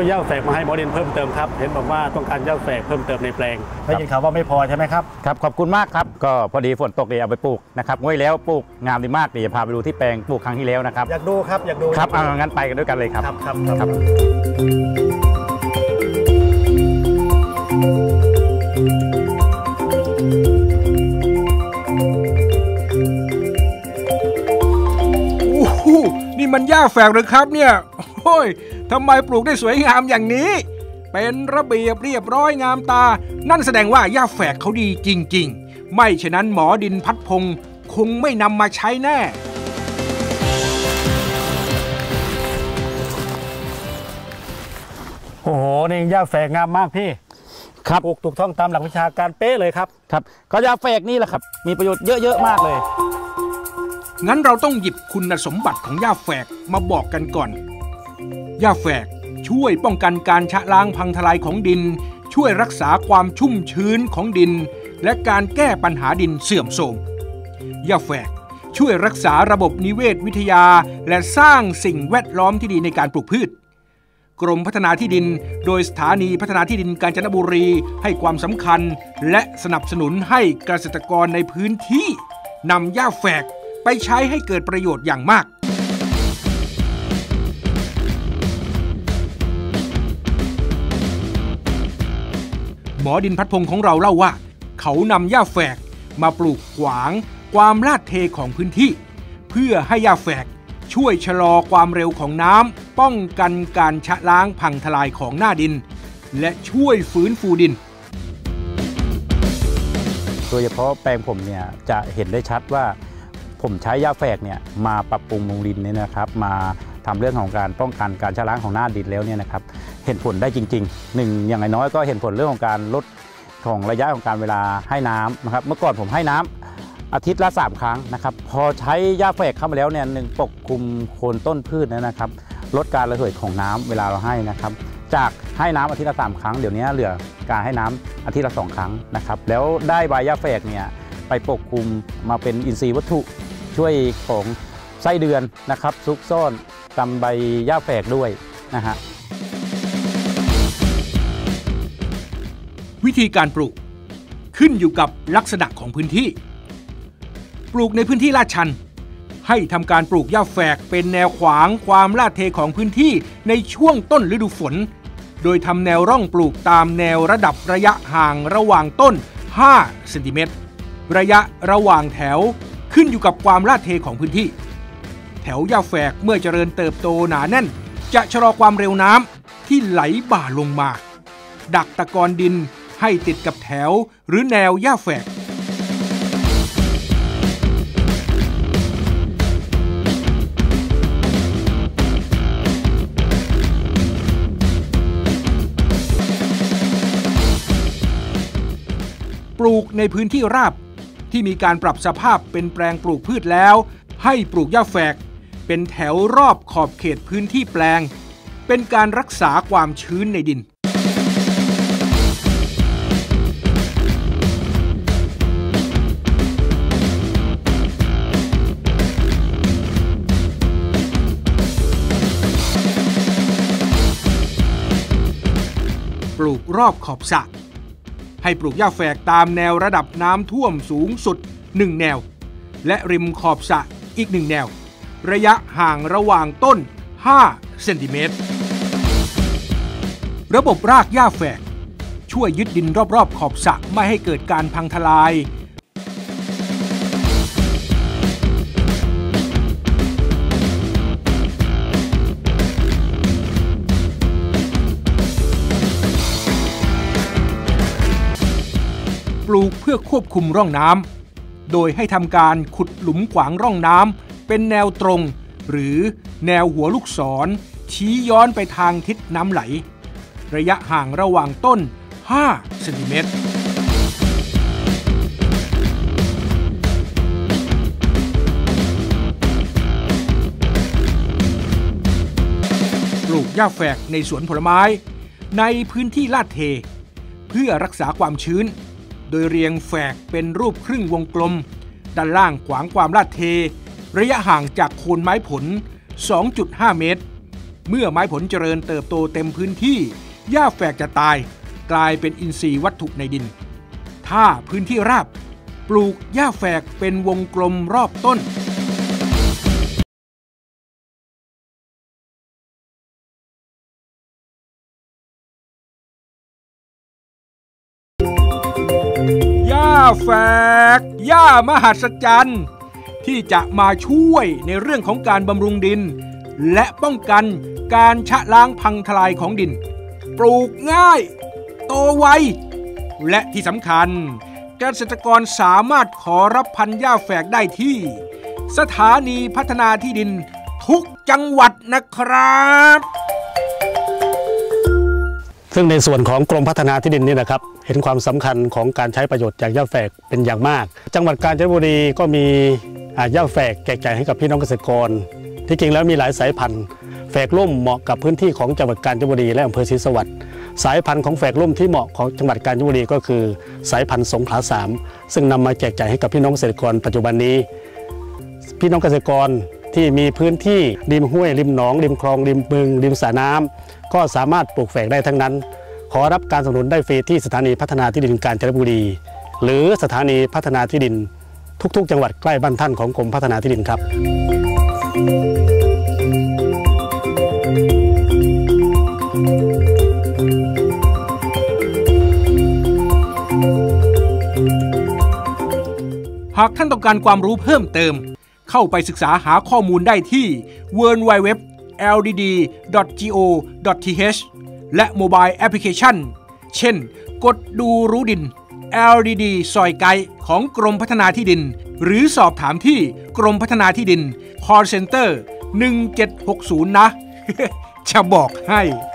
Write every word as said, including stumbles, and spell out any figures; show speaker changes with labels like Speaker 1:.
Speaker 1: หญ้าแฝกมาให้หมอดินเพิ่มเติมครับเห็นบอกว่าต้องการหญ้าแฝกเพิ่มเติมในแปลงได้ยินข่าวว่าไม่พอใช่ไหมครับ
Speaker 2: ครับขอบคุณมากครับก็พอดีฝนตกเลยเอาไปปลูกนะครับงวยแล้วปลูกงามดีมากเดี๋ยวพาไปดูที่แปลงปลูกครั้งที่แล้วนะครับ
Speaker 1: อยากดูครับอยากดู
Speaker 2: ครับเอางั้นไปกันด้วยกันเลยครับ
Speaker 1: ครับครับครับ
Speaker 3: โอ้โหนี่มันหญ้าแฝกหรือครับเนี่ยโอ้ยทำไมปลูกได้สวยงามอย่างนี้เป็นระเบียบเรียบร้อยงามตานั่นแสดงว่าหญ้าแฝกเขาดีจริงๆไม่ฉะนั้นหมอดินพัดพงศ์คงไม่นำมาใช้แน่
Speaker 1: โอ้โหนี่หญ้าแฝกงามมากพี่
Speaker 2: ครับ
Speaker 1: ปลูกถูกต้องตามหลักวิชาการเป๊ะเลยครับ
Speaker 2: ครับก็หญ้าแฝกนี่แหละครับมีประโยชน์เยอะๆมากเลย
Speaker 3: งั้นเราต้องหยิบคุณสมบัติของหญ้าแฝกมาบอกกันก่อนหญ้าแฝกช่วยป้องกันการชะล้างพังทลายของดินช่วยรักษาความชุ่มชื้นของดินและการแก้ปัญหาดินเสื่อมโทรมหญ้าแฝกช่วยรักษาระบบนิเวศวิทยาและสร้างสิ่งแวดล้อมที่ดีในการปลูกพืชกรมพัฒนาที่ดินโดยสถานีพัฒนาที่ดินกาญจนบุรีให้ความสำคัญและสนับสนุนให้เกษตรกรในพื้นที่นำหญ้าแฝกไปใช้ให้เกิดประโยชน์อย่างมากหมอดินพัดพงศ์ของเราเล่าว่าเขานำหญ้าแฝกมาปลูกขวางความลาดเทของพื้นที่เพื่อให้หญ้าแฝกช่วยชะลอความเร็วของน้ำป้องกันการชะล้างพังทลายของหน้าดินและช่วยฟื้นฟูดิน
Speaker 2: โดยเฉพาะแปลงผมเนี่ยจะเห็นได้ชัดว่าผมใช้หญ้าแฝกเนี่ยมาปรับปรุงมุงดินเนี่ยนะครับมาทำเรื่องของการป้องกันการชะล้างของหน้าดินแล้วเนี่ยนะครับเห็นผลได้จริงๆหนึ่งอย่างน้อยก็เห็นผลเรื่องของการลดของระยะของการเวลาให้น้ำนะครับเมื่อก่อนผมให้น้ำอาทิตย์ละสามครั้งนะครับพอใช้หญ้าแฝกเข้ามาแล้วเนี่ยหนึ่งปกคลุมโคนต้นพืชนะครับลดการระเหยของน้ำเวลาเราให้นะครับจากให้น้ำอาทิตย์ละสามครั้งเดี๋ยวนี้เหลือการให้น้ำอาทิตย์ละสองครั้งนะครับแล้วได้ใบหญ้าแฝกเนี่ยไปปกคลุมมาเป็นอินทรีย์วัตถุช่วยของไส้เดือนนะครับซุกซ่อนตามใบหญ้าแฝกด้วยนะฮะ
Speaker 3: วิธีการปลูกขึ้นอยู่กับลักษณะของพื้นที่ปลูกในพื้นที่ลาดชันให้ทำการปลูกหญ้าแฝกเป็นแนวขวางความลาดเทของพื้นที่ในช่วงต้นฤดูฝนโดยทำแนวร่องปลูกตามแนวระดับระยะห่างระหว่างต้นห้าเซนติเมตรระยะระหว่างแถวขึ้นอยู่กับความลาดเทของพื้นที่แถวหญ้าแฝกเมื่อเจริญเติบโตหนาแน่นจะชะลอความเร็วน้ำที่ไหลบ่าลงมาดักตะกอนดินให้ติดกับแถวหรือแนวหญ้าแฝกปลูกในพื้นที่ราบที่มีการปรับสภาพเป็นแปลงปลูกพืชแล้วให้ปลูกหญ้าแฝกเป็นแถวรอบขอบเขตพื้นที่แปลงเป็นการรักษาความชื้นในดินปลูกรอบขอบสระให้ปลูกหญ้าแฝกตามแนวระดับน้ำท่วมสูงสุดหนึ่งแนวและริมขอบสระอีกหนึ่งแนวระยะห่างระหว่างต้นห้าเซนติเมตรระบบรากหญ้าแฝกช่วยยึดดินรอบๆขอบสระไม่ให้เกิดการพังทลายปลูกเพื่อควบคุมร่องน้ำโดยให้ทำการขุดหลุมขวางร่องน้ำเป็นแนวตรงหรือแนวหัวลูกศรชี้ย้อนไปทางทิศน้ำไหลระยะห่างระหว่างต้นห้าเซนติเมตรปลูกหญ้าแฝกในสวนผลไม้ในพื้นที่ลาดเทเพื่อรักษาความชื้นโดยเรียงแฝกเป็นรูปครึ่งวงกลมด้านล่างขวางความลาดเทระยะห่างจากโคนไม้ผล สองจุดห้า เมตรเมื่อไม้ผลเจริญเติบโตเต็มพื้นที่หญ้าแฝกจะตายกลายเป็นอินทรีย์วัตถุในดินถ้าพื้นที่ราบปลูกหญ้าแฝกเป็นวงกลมรอบต้นหญ้าแฝกหญ้ามหัศจรรย์ที่จะมาช่วยในเรื่องของการบำรุงดินและป้องกันการชะล้างพังทลายของดินปลูกง่ายโตไวและที่สำคัญเกษตรกรสามารถขอรับพันธุ์หญ้าแฝกได้ที่สถานีพัฒนาที่ดินทุกจังหวัดนะครับ
Speaker 1: ซึ่งในส่วนของกรมพัฒนาที่ดินนี่นะครับเห็นความสำคัญของการใช้ประโยชน์จากหญ้าแฝกเป็นอย่างมากจังหวัดกาญจนบุรีก็มีหญ้าแฝกแจกจ่ายให้กับพี่น้องเกษตรกรที่จริงแล้วมีหลายสายพันธุ์แฝกร่มเหมาะกับพื้นที่ของจังหวัดกาญจนบุรีและอำเภอศรีสวัสดิ์สายพันธุ์ของแฝกร่มที่เหมาะของจังหวัดกาญจนบุรีก็คือสายพันธุ์สงขลาสามซึ่งนำมาแจกจ่ายให้กับพี่น้องเกษตรกรปัจจุบันนี้พี่น้องเกษตรกรที่มีพื้นที่ริมห้วยริมหนองริมคลองริมบึงริมสระน้ำก็สามารถปลูกแฝกได้ทั้งนั้นขอรับการสนับสนุนได้ฟรีที่สถานีพัฒนาที่ดินกาญจนบุรีหรือสถานีพัฒนาที่ดินทุกๆจังหวัดใกล้บ้านท่านของกรมพัฒนาที่ดินครับ
Speaker 3: หากท่านต้องการความรู้เพิ่มเติมเข้าไปศึกษาหาข้อมูลได้ที่ ดับเบิลยู ดับเบิลยู ดับเบิลยู ดอท แอล ดี ดี ดอท จี โอ ดอท ที เอช และโมบายแอปพลิเคชันเช่นกดดูรู้ดิน แอล ดี ดี ซอยไกด์ของกรมพัฒนาที่ดินหรือสอบถามที่กรมพัฒนาที่ดิน call center หนึ่งเจ็ดหกศูนย์นะ จะบอกให้